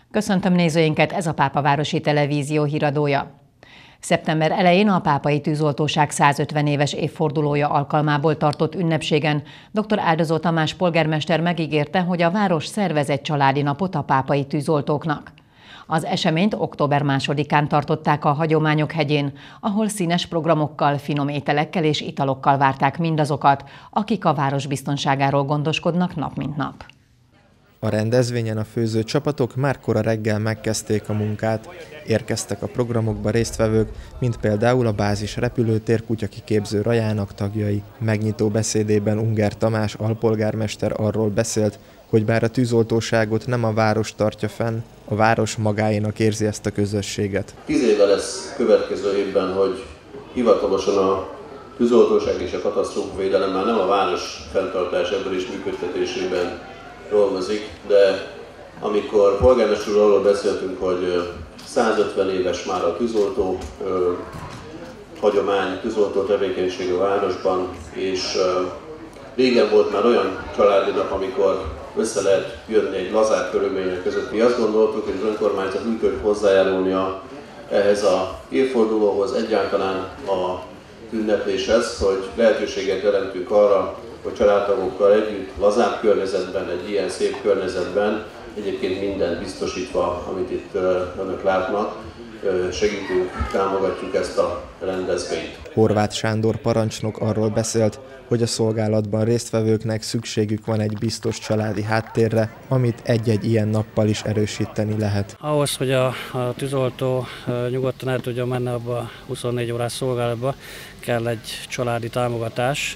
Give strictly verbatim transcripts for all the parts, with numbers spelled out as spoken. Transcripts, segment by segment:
Köszöntöm nézőinket, ez a Pápavárosi Televízió híradója. Szeptember elején a Pápai Tűzoltóság százötven éves évfordulója alkalmából tartott ünnepségen dr. Áldozó Tamás polgármester megígérte, hogy a város szervez egy családi napot a pápai tűzoltóknak. Az eseményt október másodikán tartották a Hagyományok hegyén, ahol színes programokkal, finom ételekkel és italokkal várták mindazokat, akik a város biztonságáról gondoskodnak nap mint nap. A rendezvényen a főző csapatok már kora reggel megkezdték a munkát. Érkeztek a programokba résztvevők, mint például a bázis repülőtér kutyakiképző rajának tagjai. Megnyitó beszédében Ungár Tamás alpolgármester arról beszélt, hogy bár a tűzoltóságot nem a város tartja fenn, a város magáénak érzi ezt a közösséget. Tíz éve lesz következő évben, hogy hivatalosan a tűzoltóság és a katasztrófavédelem már nem a város fenntartás ebből is működtetésében dolgozik, de amikor polgármester úr arról beszéltünk, hogy százötven éves már a tűzoltó ö, hagyomány, tűzoltó tevékenység a városban, és ö, régen volt már olyan családi nap, amikor össze lehet jönni egy lazább körülmények között. Mi azt gondoltuk, hogy az önkormányzat úgy tud hozzájárulni ehhez a évfordulóhoz, egyáltalán a ünnepléshez, hogy lehetőséget jelentünk arra, hogy családtagokkal együtt, lazább környezetben, egy ilyen szép környezetben, egyébként mindent biztosítva, amit itt önök látnak, segítünk, támogatjuk ezt a rendezvényt. Horváth Sándor parancsnok arról beszélt, hogy a szolgálatban résztvevőknek szükségük van egy biztos családi háttérre, amit egy-egy ilyen nappal is erősíteni lehet. Ahhoz, hogy a, a tűzoltó nyugodtan el tudjon menni abba a huszonnégy órás szolgálatba, kell egy családi támogatás,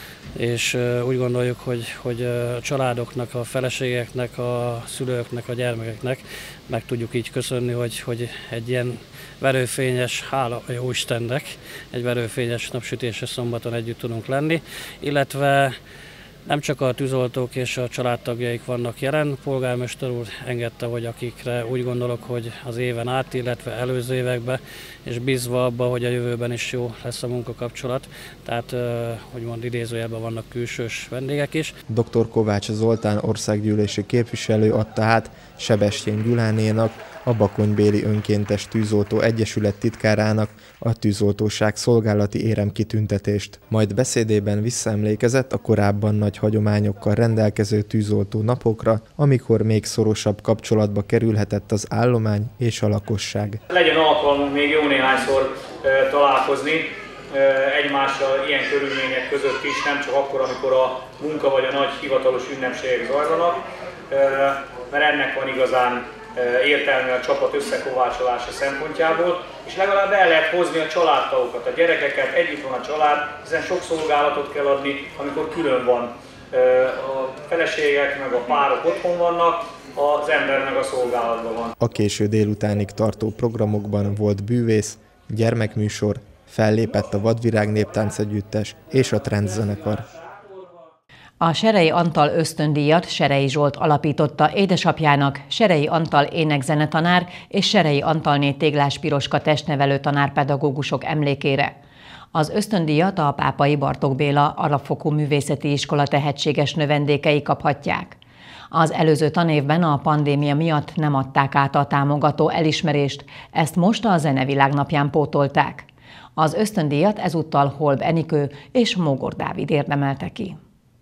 és úgy gondoljuk, hogy, hogy a családoknak, a feleségeknek, a szülőknek, a gyermekeknek meg tudjuk így köszönni, hogy, hogy egy ilyen verőfényes, hála a Jóistennek, egy verőfényes napsütéses szombaton együtt tudunk lenni, illetve nem csak a tűzoltók és a családtagjaik vannak jelen, polgármester úr engedte, hogy akikre úgy gondolok, hogy az éven át, illetve előző években, és bízva abba, hogy a jövőben is jó lesz a munkakapcsolat, tehát úgymond idézőjelben vannak külsős vendégek is. doktor Kovács Zoltán országgyűlési képviselő adta át Sebestyén Gyulánénak, a Bakonybéli Önkéntes Tűzoltó Egyesület titkárának a tűzoltóság szolgálati éremkitüntetést. Majd beszédében visszaemlékezett a korábban nagy hagyományokkal rendelkező tűzoltó napokra, amikor még szorosabb kapcsolatba kerülhetett az állomány és a lakosság. Legyen alkalmunk még jó néhányszor e, találkozni e, egymással ilyen körülmények között is, nem csak akkor, amikor a munka vagy a nagy hivatalos ünnepségek zajlanak, e, mert ennek van igazán értelme a csapat összekovácsolása szempontjából, és legalább el lehet hozni a családtagokat, a gyerekeket, együtt van a család, hiszen sok szolgálatot kell adni, amikor külön van. A feleségek meg a párok otthon vannak, az ember meg a szolgálatban van. A késő délutánig tartó programokban volt bűvész, gyermekműsor, fellépett a Vadvirág Néptánc Együttes és a Trend zenekar. A Serei Antal ösztöndíjat Serei Zsolt alapította édesapjának, Serei Antal énekzenetanár és Serei Antalné Téglás Piroska testnevelő tanárpedagógusok emlékére. Az ösztöndíjat a Pápai Bartók Béla Alapfokú Művészeti Iskola tehetséges növendékei kaphatják. Az előző tanévben a pandémia miatt nem adták át a támogató elismerést, ezt most a Zenevilág napján pótolták. Az ösztöndíjat ezúttal Holb Enikő és Mógor Dávid érdemelte ki.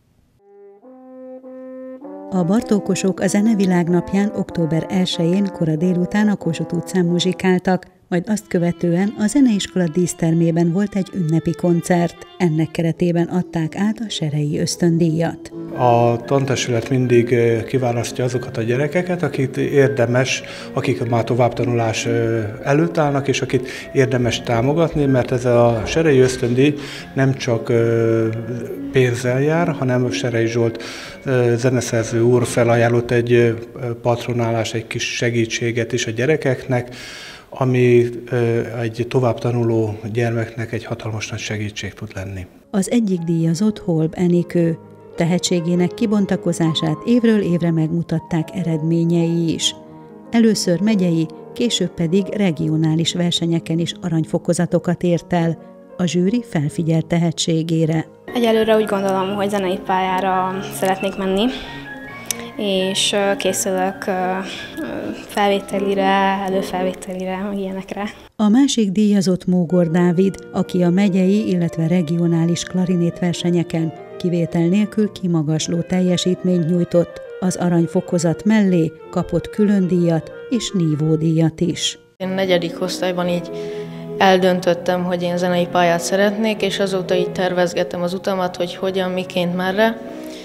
A Bartókosok a Zenevilág napján október elsején kora délután a Kossuth utcán muzsikáltak, majd azt követően a zeneiskola dísztermében volt egy ünnepi koncert. Ennek keretében adták át a Serei ösztöndíjat. A tantestület mindig kiválasztja azokat a gyerekeket, akit érdemes, akik már továbbtanulás előtt állnak, és akit érdemes támogatni, mert ez a Serei ösztöndíj nem csak pénzzel jár, hanem Serei Zsolt zeneszerző úr felajánlott egy patronálás, egy kis segítséget is a gyerekeknek, ami egy továbbtanuló gyermeknek egy hatalmas nagy segítség tud lenni. Az egyik díjazott Holb Enikő. Tehetségének kibontakozását évről évre megmutatták eredményei is. Először megyei, később pedig regionális versenyeken is aranyfokozatokat ért el. A zsűri felfigyelt tehetségére. Egyelőre úgy gondolom, hogy zenei pályára szeretnék menni, és készülök felvételire, előfelvételire, meg ilyenekre. A másik díjazott Mógor Dávid, aki a megyei, illetve regionális klarinétversenyeken kivétel nélkül kimagasló teljesítményt nyújtott, az aranyfokozat mellé kapott külön díjat és nívódíjat is. Én negyedik osztályban így eldöntöttem, hogy én zenei pályát szeretnék, és azóta így tervezgettem az utamat, hogy hogyan, miként, merre,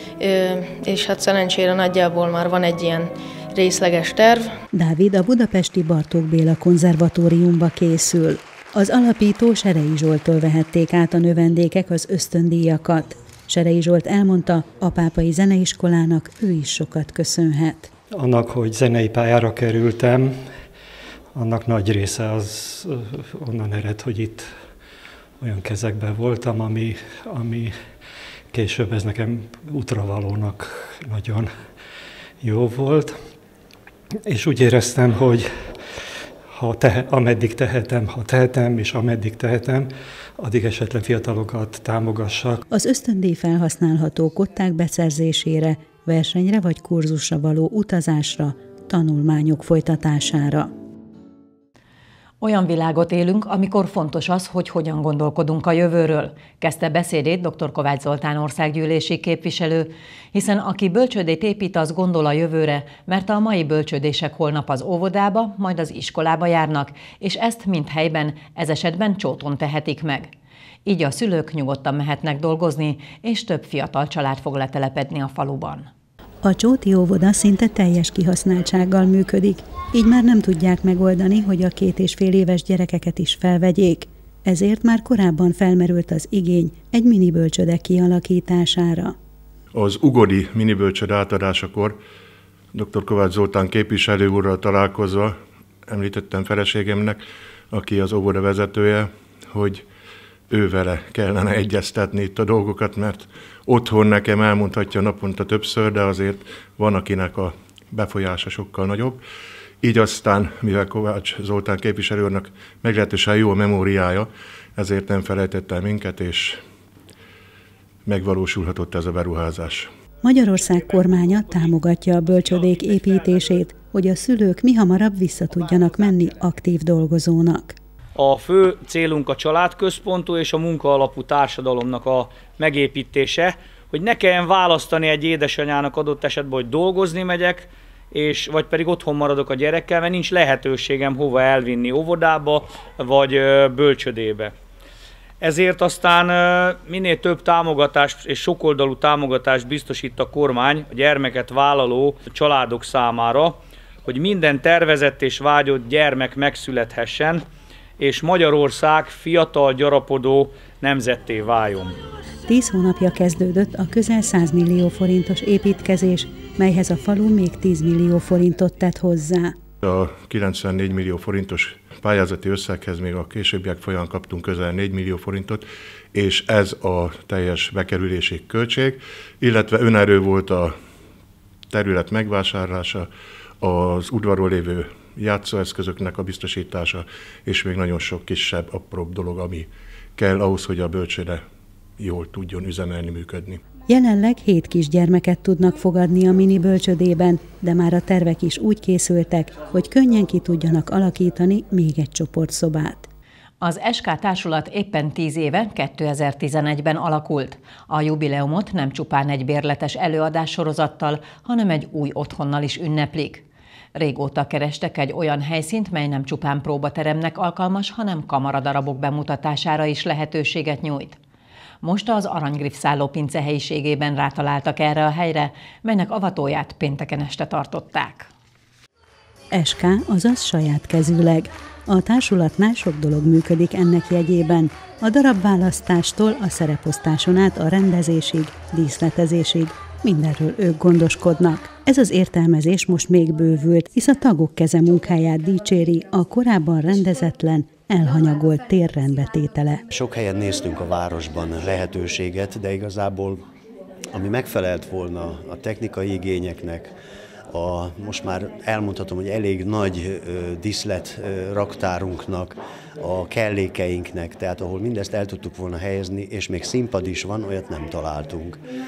és hát szerencsére nagyjából már van egy ilyen részleges terv. Dávid a budapesti Bartók Béla konzervatóriumba készül. Az alapító Serei Zsolttól vehették át a növendékek az ösztöndíjakat. Serei Zsolt elmondta, a Pápai Zeneiskolának ő is sokat köszönhet. Annak, hogy zenei pályára kerültem, annak nagy része az onnan ered, hogy itt olyan kezekben voltam, ami, ami később ez nekem útravalónak nagyon jó volt. És úgy éreztem, hogy ha te, ameddig tehetem, ha tehetem, és ameddig tehetem, addig esetleg fiatalokat támogassak. Az ösztöndíj felhasználható kották beszerzésére, versenyre vagy kurzusra való utazásra, tanulmányok folytatására. Olyan világot élünk, amikor fontos az, hogy hogyan gondolkodunk a jövőről, kezdte beszédét dr. Kovács Zoltán országgyűlési képviselő, hiszen aki bölcsődét épít, az gondol a jövőre, mert a mai bölcsődések holnap az óvodába, majd az iskolába járnak, és ezt mind helyben, ez esetben Csóton tehetik meg. Így a szülők nyugodtan mehetnek dolgozni, és több fiatal család fog letelepedni a faluban. A csóti óvoda szinte teljes kihasználtsággal működik, így már nem tudják megoldani, hogy a két és fél éves gyerekeket is felvegyék. Ezért már korábban felmerült az igény egy minibölcsöde kialakítására. Az ugodi minibölcsöde átadásakor dr. Kovács Zoltán képviselő úrral találkozva említettem feleségemnek, aki az óvoda vezetője, hogy ővele kellene egyeztetni itt a dolgokat, mert otthon nekem elmondhatja naponta többször, de azért van, akinek a befolyása sokkal nagyobb. Így aztán, mivel Kovács Zoltán képviselő úrnak meglehetősen jó a memóriája, ezért nem felejtett el minket, és megvalósulhatott ez a beruházás. Magyarország kormánya támogatja a bölcsödék építését, hogy a szülők mihamarabb vissza tudjanak menni aktív dolgozónak. A fő célunk a családközpontú és a munkaalapú társadalomnak a megépítése, hogy ne kelljen választani egy édesanyának adott esetben, hogy dolgozni megyek, és, vagy pedig otthon maradok a gyerekkel, mert nincs lehetőségem hova elvinni, óvodába vagy bölcsödébe. Ezért aztán minél több támogatást és sokoldalú támogatást biztosít a kormány a gyermeket vállaló családok számára, hogy minden tervezett és vágyott gyermek megszülethessen, és Magyarország fiatal, gyarapodó nemzetté váljon. Tíz hónapja kezdődött a közel száz millió forintos építkezés, melyhez a falu még tíz millió forintot tett hozzá. A kilencvennégy millió forintos pályázati összeghez még a későbbiek folyamán kaptunk közel négy millió forintot, és ez a teljes bekerülési költség, illetve önerő volt a terület megvásárlása, az udvaron lévő játszóeszközöknek a biztosítása, és még nagyon sok kisebb, apróbb dolog, ami kell ahhoz, hogy a bölcsőde jól tudjon üzemelni, működni. Jelenleg hét kisgyermeket tudnak fogadni a mini bölcsödében, de már a tervek is úgy készültek, hogy könnyen ki tudjanak alakítani még egy csoportszobát. Az es ká társulat éppen tíz éve, kétezer-tizenegyben alakult. A jubileumot nem csupán egy bérletes előadássorozattal, hanem egy új otthonnal is ünneplik. Régóta kerestek egy olyan helyszínt, mely nem csupán próbateremnek alkalmas, hanem kamaradarabok bemutatására is lehetőséget nyújt. Most az Aranygrif szállópince helyiségében rátaláltak erre a helyre, melynek avatóját pénteken este tartották. es ká, azaz saját kezűleg. A társulatnál sok dolog működik ennek jegyében. A darabválasztástól a szereposztáson át a rendezésig, díszletezésig. Mindenről ők gondoskodnak. Ez az értelmezés most még bővült, hisz a tagok keze munkáját dicséri a korábban rendezetlen, elhanyagolt tér rendbetétele. Sok helyen néztünk a városban lehetőséget, de igazából ami megfelelt volna a technikai igényeknek, a, most már elmondhatom, hogy elég nagy ö, díszlet ö, raktárunknak, a kellékeinknek, tehát ahol mindezt el tudtuk volna helyezni, és még színpad is van, olyat nem találtunk.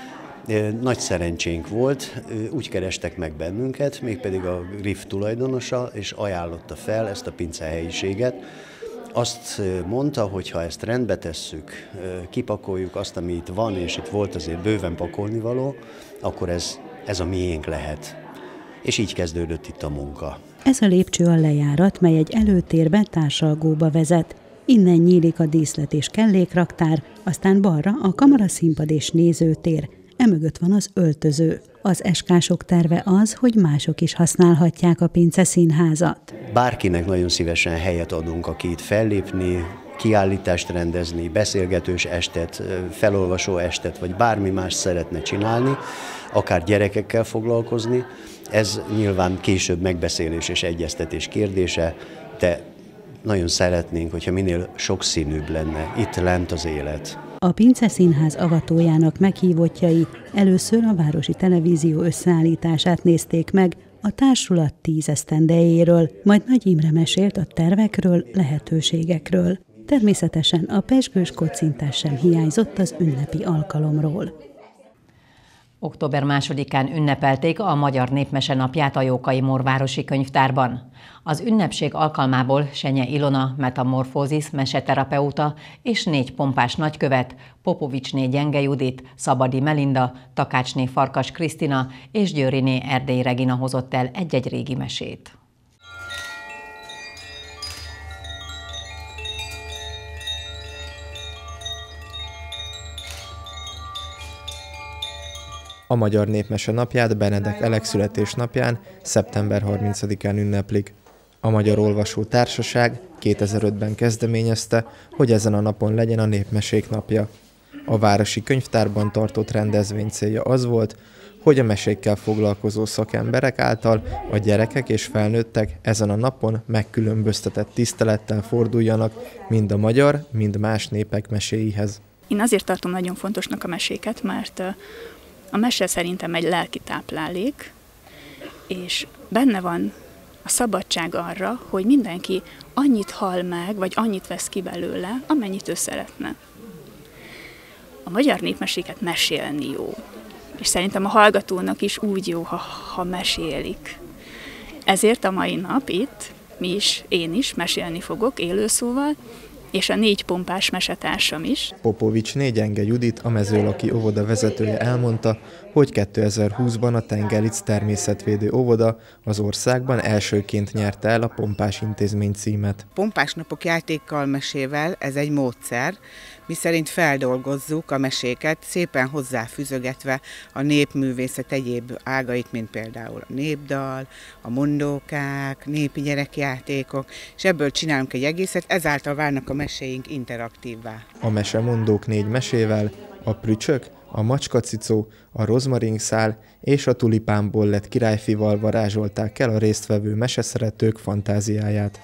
Nagy szerencsénk volt, úgy kerestek meg bennünket, mégpedig a Griff tulajdonosa, és ajánlotta fel ezt a pincehelyiséget. Azt mondta, hogy ha ezt rendbe tesszük, kipakoljuk azt, ami itt van, és itt volt azért bőven pakolnivaló, akkor ez, ez a miénk lehet. És így kezdődött itt a munka. Ez a lépcső a lejárat, mely egy előtérbe társalgóba vezet. Innen nyílik a díszlet és kellékraktár, aztán balra a kamaraszínpad és nézőtér. Emögött van az öltöző. Az eskások terve az, hogy mások is használhatják a Pince Színházat. Bárkinek nagyon szívesen helyet adunk, aki itt fellépni, kiállítást rendezni, beszélgetős estet, felolvasó estet, vagy bármi más szeretne csinálni, akár gyerekekkel foglalkozni. Ez nyilván később megbeszélés és egyeztetés kérdése, de nagyon szeretnénk, hogyha minél sokszínűbb lenne itt lent az élet. A Pince Színház avatójának meghívottjai először a Városi Televízió összeállítását nézték meg a társulat tíz esztendejéről, majd Nagy Imre mesélt a tervekről, lehetőségekről. Természetesen a pezsgős kocintás sem hiányzott az ünnepi alkalomról. október másodikán ünnepelték a Magyar Népmese napját a Jókai Morvárosi Könyvtárban. Az ünnepség alkalmából Senye Ilona, metamorfózis meseterapeuta és négy pompás nagykövet, Popovicsné Gyenge Judit, Szabadi Melinda, Takácsné Farkas Krisztina és Győriné Erdély Regina hozott el egy-egy régi mesét. A Magyar Népmese napját Benedek Elek születésnapján, szeptember harmincadikán ünneplik. A Magyar Olvasó Társaság kétezer-ötben kezdeményezte, hogy ezen a napon legyen a Népmesék napja. A Városi Könyvtárban tartott rendezvény célja az volt, hogy a mesékkel foglalkozó szakemberek által a gyerekek és felnőttek ezen a napon megkülönböztetett tisztelettel forduljanak mind a magyar, mind más népek meséihez. Én azért tartom nagyon fontosnak a meséket, mert a mese szerintem egy lelki táplálék, és benne van a szabadság arra, hogy mindenki annyit hall meg, vagy annyit vesz ki belőle, amennyit ő szeretne. A magyar népmeséket mesélni jó, és szerintem a hallgatónak is úgy jó, ha, ha mesélik. Ezért a mai nap itt, mi is, én is mesélni fogok élőszóval, és a négy pompás mesetársam is. Popovicsné Gyenge Judit, a Mezőlaki óvoda vezetője elmondta, hogy kétezer-húszban a Tengelic természetvédő óvoda az országban elsőként nyerte el a pompás intézmény címet. Pompás napok játékkal mesével, ez egy módszer, miszerint feldolgozzuk a meséket, szépen hozzáfűzögetve a népművészet egyéb ágait, mint például a népdal, a mondókák, népi gyerekjátékok, és ebből csinálunk egy egészet, ezáltal válnak a meséink interaktívvá. A mesemondók négy mesével, a Prücsök, a Macskacicó, a Rozmaringszál és a Tulipánból lett királyfival varázsolták el a résztvevő meseszeretők fantáziáját.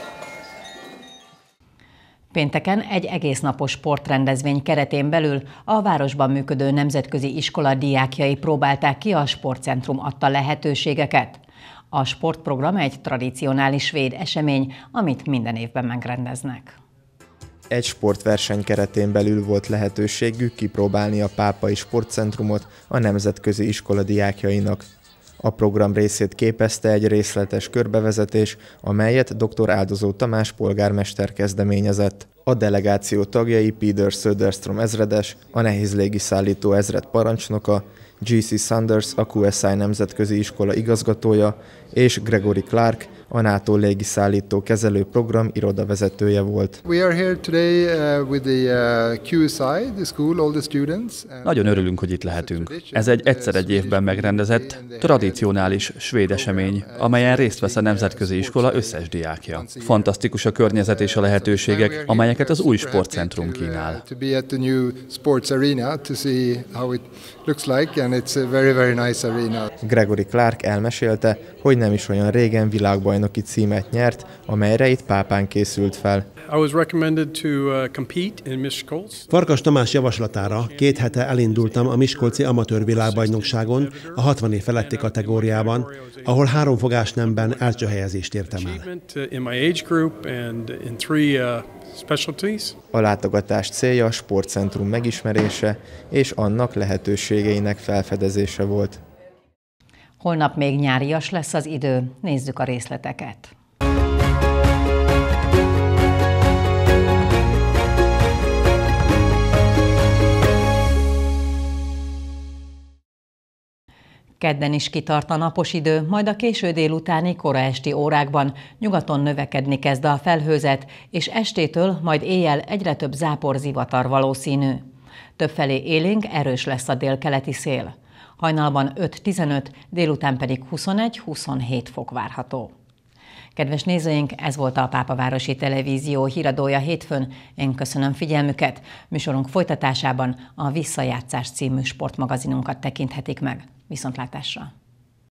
Pénteken egy egésznapos sportrendezvény keretén belül a városban működő nemzetközi iskola diákjai próbálták ki a sportcentrum adta lehetőségeket. A sportprogram egy tradicionális svéd esemény, amit minden évben megrendeznek. Egy sportverseny keretén belül volt lehetőségük kipróbálni a Pápai Sportcentrumot a nemzetközi iskola diákjainak. A program részét képezte egy részletes körbevezetés, amelyet dr. Áldozó Tamás polgármester kezdeményezett. A delegáció tagjai Peter Söderström ezredes, a nehéz légiszállító ezred parancsnoka, gé cé Sanders, a kú es i nemzetközi iskola igazgatója, és Gregory Clark, a NATO légiszállító kezelő program irodavezetője volt. Nagyon örülünk, hogy itt lehetünk. Ez egy egyszer egy évben megrendezett, tradicionális svéd esemény, amelyen részt vesz a nemzetközi iskola összes diákja. Fantasztikus a környezet és a lehetőségek, amelyeket az új sportcentrum kínál. Gregory Clark elmesélte, hogy nem is olyan régen világbajnok világbajnoki címet nyert, amelyre itt Pápán készült fel. Farkas Tamás javaslatára két hete elindultam a miskolci amatőr világbajnokságon a hatvan év feletti kategóriában, ahol három fogásnemben első helyezést értem el. A látogatás célja a sportcentrum megismerése és annak lehetőségeinek felfedezése volt. Holnap még nyárias lesz az idő, nézzük a részleteket. Kedden is kitart a napos idő, majd a késő délutáni, kora esti órákban nyugaton növekedni kezd a felhőzet, és estétől, majd éjjel egyre több záporzivatar valószínű. Többfelé élénk, erős lesz a délkeleti szél. Hajnalban öt-tizenöt, délután pedig huszonegy-huszonhét fok várható. Kedves nézőink, ez volt a Pápavárosi Televízió híradója hétfőn. Én köszönöm figyelmüket. Műsorunk folytatásában a Visszajátszás című sportmagazinunkat tekinthetik meg. Viszontlátásra!